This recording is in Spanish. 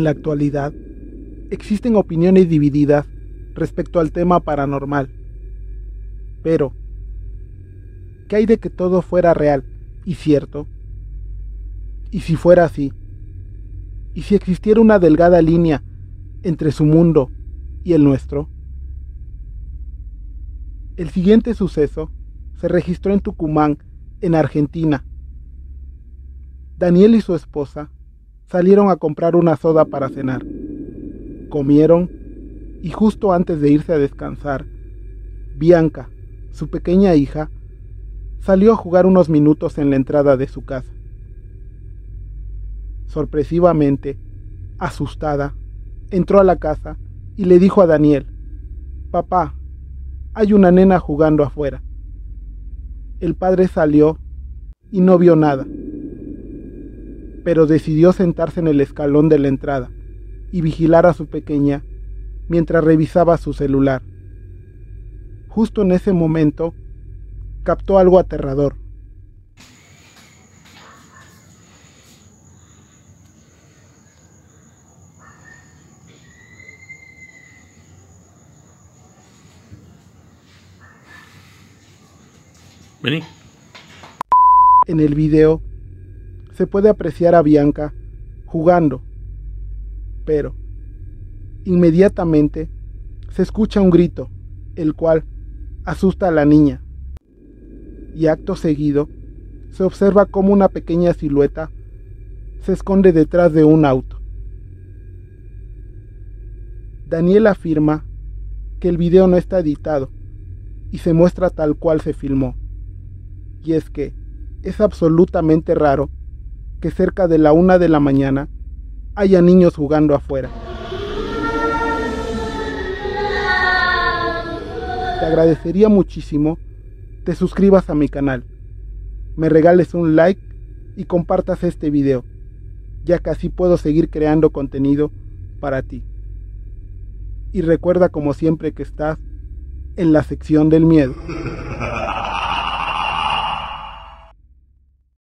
la actualidad, existen opiniones divididas respecto al tema paranormal. Pero, ¿qué hay de que todo fuera real y cierto? ¿Y si fuera así? ¿Y si existiera una delgada línea entre su mundo y el nuestro? El siguiente suceso se registró en Tucumán, en Argentina. Daniel y su esposa salieron a comprar una soda para cenar. Comieron y justo antes de irse a descansar, Bianca, su pequeña hija, salió a jugar unos minutos en la entrada de su casa. Sorpresivamente, asustada, entró a la casa y le dijo a Daniel: «Papá, hay una nena jugando afuera». El padre salió y no vio nada, pero decidió sentarse en el escalón de la entrada y vigilar a su pequeña mientras revisaba su celular. Justo en ese momento, captó algo aterrador. Vení. En el video se puede apreciar a Bianca jugando, pero inmediatamente se escucha un grito, el cual asusta a la niña, y acto seguido se observa cómo una pequeña silueta se esconde detrás de un auto. Daniel afirma que el video no está editado y se muestra tal cual se filmó. Y es que es absolutamente raro que cerca de la 1 de la mañana haya niños jugando afuera. Te agradecería muchísimo te suscribas a mi canal, me regales un like y compartas este video, ya que así puedo seguir creando contenido para ti. Y recuerda como siempre que estás en la sección del miedo.